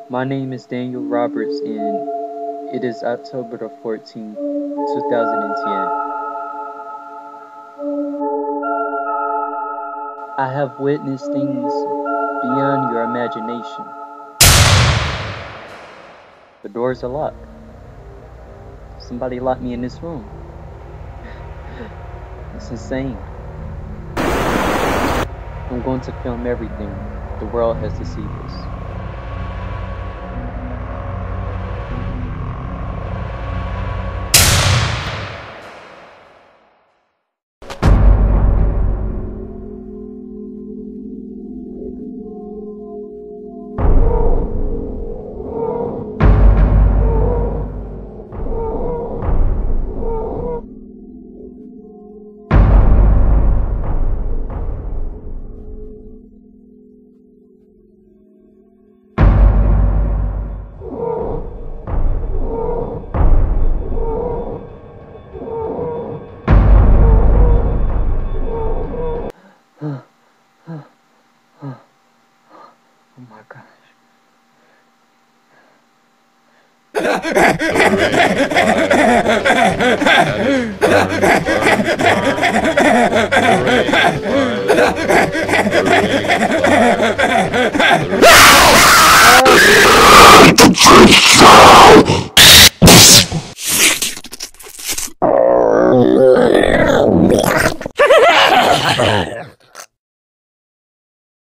My name is Daniel Roberts, and it is October the 14th, 2010. I have witnessed things beyond your imagination. The doors are locked. Somebody locked me in this room. It's insane. I'm going to film everything. The world has to see this. Oh my gosh.